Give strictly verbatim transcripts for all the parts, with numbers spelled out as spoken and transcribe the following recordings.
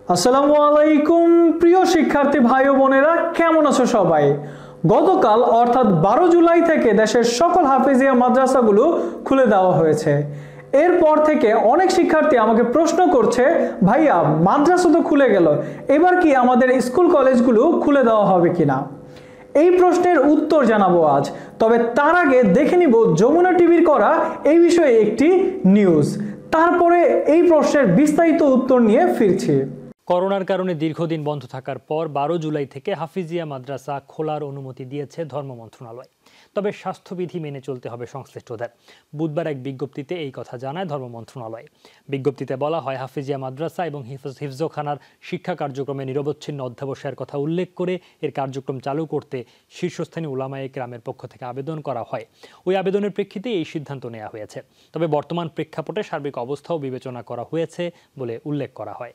আসসালামু আলাইকুম প্রিয় শিক্ষার্থী ভাই ও বোনেরা, কেমন আছো সবাই? গতকাল অর্থাৎ বারো জুলাই থেকে দেশের সকল হাফেজিয়া মাদ্রাসাগুলো খুলে দেওয়া হয়েছে। এরপর থেকে অনেক শিক্ষার্থী আমাকে প্রশ্ন করছে, ভাইয়া মাদ্রাসা তো খুলে গেল, এবার কি আমাদের স্কুল কলেজগুলো খুলে দেওয়া হবে কিনা? এই প্রশ্নের উত্তর জানাবো আজ। তবে তার আগে দেখে নিব যমুনা টিভির করা এই বিষয়ে একটি নিউজ, তারপরে এই প্রশ্নের বিস্তারিত উত্তর নিয়ে ফিরছি। করোনার কারণে দীর্ঘদিন বন্ধ থাকার পর বারো জুলাই থেকে হাফিজিয়া মাদ্রাসা খোলার অনুমতি দিয়েছে ধর্ম মন্ত্রণালয়। তবে স্বাস্থ্যবিধি মেনে চলতে হবে সংশ্লিষ্টদের। বুধবার এক বিজ্ঞপ্তিতে এই কথা জানায় ধর্ম মন্ত্রণালয়। বিজ্ঞপ্তিতে বলা হয়, হাফিজিয়া মাদ্রাসা এবং হিফজখানার শিক্ষা কার্যক্রমে নিরবচ্ছিন্ন অধ্যবসায়ের কথা উল্লেখ করে এর কার্যক্রম চালু করতে শীর্ষস্থানীয় উলামায়ে কেরামের পক্ষ থেকে আবেদন করা হয়। ওই আবেদনের প্রেক্ষিতে এই সিদ্ধান্ত নেওয়া হয়েছে। তবে বর্তমান প্রেক্ষাপটে সার্বিক অবস্থাও বিবেচনা করা হয়েছে বলে উল্লেখ করা হয়।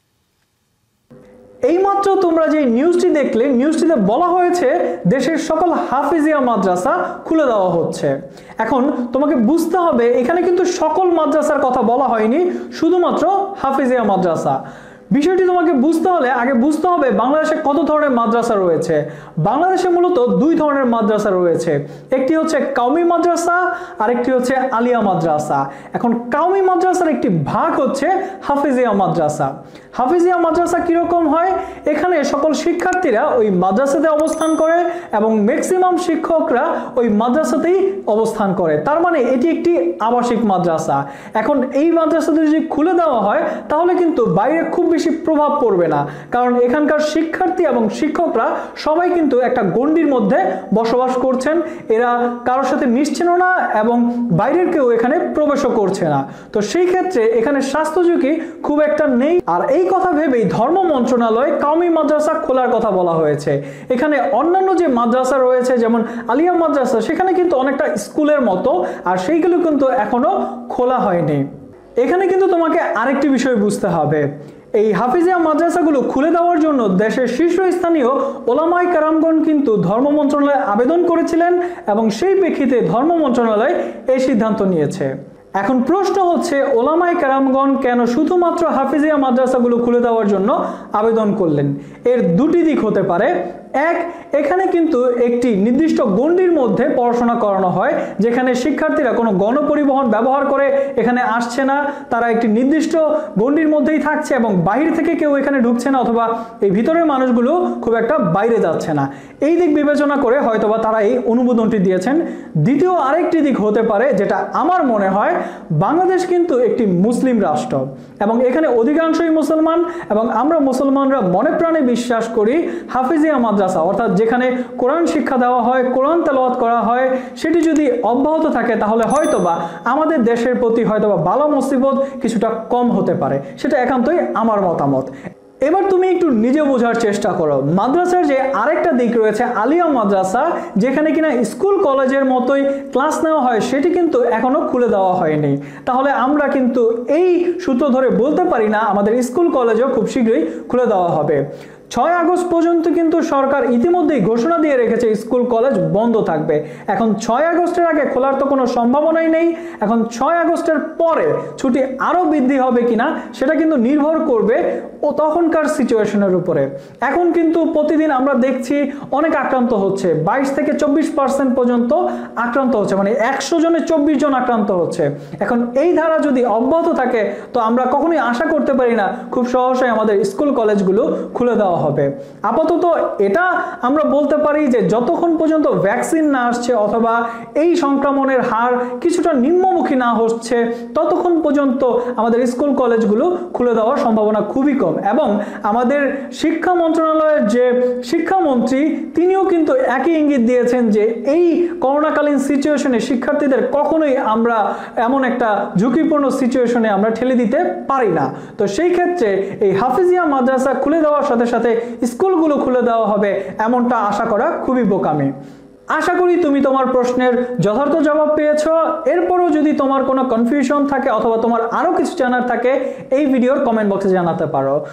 এইমাত্র তোমরা যে নিউজটি দেখলে, নিউজটিতে বলা হয়েছে দেশের সকল হাফিজিয়া মাদ্রাসা খুলে দেওয়া হচ্ছে। এখন তোমাকে বুঝতে হবে, এখানে কিন্তু সকল মাদ্রাসার কথা বলা হয়নি, শুধুমাত্র হাফিজিয়া মাদ্রাসা। বিষয়টি তোমাকে বুঝতে হলে আগে বুঝতে হবে বাংলাদেশে কত ধরনের মাদ্রাসা রয়েছে। বাংলাদেশে মূলত দুই ধরনের মাদ্রাসা রয়েছে, একটি হচ্ছে কওমি মাদ্রাসা আর একটি হচ্ছে আলিয়া মাদ্রাসা। এখন কওমি মাদ্রাসার একটি ভাগ হচ্ছে হাফিজিয়া মাদ্রাসা। হাফিজিয়া মাদ্রাসা কিরকম হয়? এখানে সকল শিক্ষার্থীরা ওই মাদ্রাসাতে অবস্থান করে এবং ম্যাক্সিমাম শিক্ষকরা ওই মাদ্রাসাতেই অবস্থান করে, তার মানে এটি একটি আবাসিক মাদ্রাসা। এখন এই মাদ্রাসাতে যদি খুলে দেওয়া হয় তাহলে কিন্তু বাইরে খুব বেশি প্রভাব পড়বে না, কারণ এখানকার শিক্ষার্থী এবং শিক্ষকরা সবাই কিন্তু একটা গণ্ডির মধ্যে বসবাস করছেন। এরা কারোর সাথে মিশছেনও না এবং বাইরের কেউ এখানে প্রবেশও করছে না। তো সেই ক্ষেত্রে এখানে স্বাস্থ্য ঝুঁকি খুব একটা নেই। আর এই কথা ভেবেই ধর্ম মন্ত্রণালয় কওমি মাদ্রাসা খোলার কথা বলা হয়েছে। এখানে অন্যান্য যে মাদ্রাসা রয়েছে যেমন আলিয়া মাদ্রাসা, সেখানে কিন্তু অনেকটা স্কুলের মতো, আর সেইগুলো কিন্তু এখনো খোলা হয়নি। এখানে কিন্তু তোমাকে আরেকটি বিষয় বুঝতে হবে, এই হাফিজিয়া মাদ্রাসাগুলো খুলে দেওয়ার জন্য দেশের শীর্ষস্থানীয় ওলামায়ে কেরামগণ কিন্তু ধর্ম মন্ত্রণালয়ে আবেদন করেছিলেন এবং সেই প্রেক্ষিতে ধর্ম মন্ত্রণালয় এই সিদ্ধান্ত নিয়েছে। এখন প্রশ্ন হচ্ছে, ওলামায়ে কেরামগণ কেন শুধুমাত্র হাফিজিয়া মাদ্রাসাগুলো খুলে দেওয়ার জন্য আবেদন করলেন? এর দুটি দিক হতে পারে। এক, এখানে কিন্তু একটি নির্দিষ্ট গণ্ডির মধ্যে পড়াশোনা করানো হয়, যেখানে শিক্ষার্থীরা কোনো গণপরিবহন ব্যবহার করে এখানে আসছে না, তারা একটি নির্দিষ্ট গণ্ডির মধ্যেই থাকছে এবং বাইরে থেকে কেউ এখানে ঢুকছে না, অথবা এই ভিতরের মানুষগুলো খুব একটা বাইরে যাচ্ছে না। এই দিক বিবেচনা করে হয়তোবা তারা এই অনুমোদনটি দিয়েছেন। দ্বিতীয় আরেকটি দিক হতে পারে, যেটা আমার মনে হয়, বাংলাদেশ কিন্তু একটি মুসলিম রাষ্ট্র এবং এখানে অধিকাংশই মুসলমান, এবং আমরা মুসলমানরা মনে প্রাণে বিশ্বাস করি হাফিজিয়া মাদ্রাসা অর্থাৎ যেখানে কোরআন শিক্ষা দেওয়া হয়, কোরআন তেলাওয়াত করা হয়, সেটি যদি অব্যাহত থাকে তাহলে হয়তোবা আমাদের দেশের প্রতি হয়তোবা বালা মুসিবত কিছুটা কম হতে পারে। সেটা একান্তই আমার মতামত। এবার তুমি একটু নিজে বোঝার চেষ্টা করো, মাদ্রাসার যে আরেকটা দিক রয়েছে আলিয়া মাদ্রাসা, যেখানে কিনা স্কুল কলেজের মতোই ক্লাস নেওয়া হয়, সেটি কিন্তু এখনো খুলে দেওয়া হয়নি। তাহলে আমরা কিন্তু এই সূত্র ধরে বলতে পারি না আমাদের স্কুল কলেজও খুব শীঘ্রই খুলে দেওয়া হবে। ছয় আগস্ট পর্যন্ত কিন্তু সরকার ইতিমধ্যেই ঘোষণা দিয়ে রেখেছে স্কুল কলেজ বন্ধ থাকবে। এখন ছয় আগস্টের আগে খোলার তো কোনো সম্ভাবনাই নেই। এখন ছয় আগস্টের পরে ছুটি আরো বৃদ্ধি হবে কিনা সেটা কিন্তু নির্ভর করবে ও তখনকার সিচুয়েশনের উপরে। এখন কিন্তু প্রতিদিন আমরা দেখছি অনেক আক্রান্ত হচ্ছে, বাইশ থেকে চব্বিশ পার্সেন্ট পর্যন্ত আক্রান্ত হচ্ছে, মানে একশো জনে চব্বিশ জন আক্রান্ত হচ্ছে। এখন এই ধারা যদি অব্যাহত থাকে তো আমরা কখনোই আশা করতে পারি না খুব সহজেই আমাদের স্কুল কলেজগুলো খুলে দেওয়া হবে। আপাতত এটা আমরা বলতে পারি যে যতক্ষণ পর্যন্ত ভ্যাকসিন না আসছে অথবা এই সংক্রমণের হার কিছুটা নিম্নমুখী না হচ্ছে, ততক্ষণ পর্যন্ত আমাদের স্কুল কলেজগুলো খুলে দেওয়ার সম্ভাবনা খুবই কম। এবং আমাদের শিক্ষা মন্ত্রণালয়ের যে শিক্ষামন্ত্রী, তিনিও কিন্তু একই ইঙ্গিত দিয়েছেন যে এই করোনাকালীন সিচুয়েশনে শিক্ষার্থীদের কখনোই আমরা এমন একটা ঝুঁকিপূর্ণ সিচুয়েশনে আমরা ঠেলে দিতে পারি না। তো সেই ক্ষেত্রে এই হাফিজিয়া মাদ্রাসা খুলে দেওয়ার সাথে সাথে স্কুলগুলো খুলে দেওয়া হবে এমনটা আশা করা খুবই বোকামি। আশা করি তুমি তোমার প্রশ্নের যথার্থ জবাব পেয়েছো। এরপরও যদি তোমার কোনো কনফিউশন থাকে অথবা তোমার আরো কিছু জানার থাকে, এই ভিডিওর কমেন্ট বক্সে জানাতে পারো।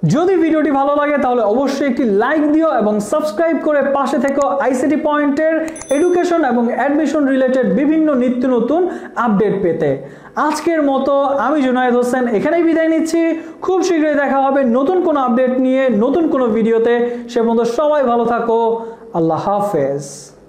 যদি ভিডিওটি ভালো লাগে তাহলে অবশ্যই একটি লাইক দিও এবং সাবস্ক্রাইব করে পাশে থেকো আইসিটি পয়েন্টের এডুকেশন এবং অ্যাডমিশন রিলেটেড বিভিন্ন নিত্য নতুন আপডেট পেতে। আজকের মতো আমি জুনায়েদ হোসেন এখানেই বিদায় নিচ্ছি। খুব শীঘ্রই দেখা হবে নতুন কোনো আপডেট নিয়ে নতুন কোনো ভিডিওতে। সে পর্যন্ত সবাই ভালো থাকো। আল্লাহ হাফেজ।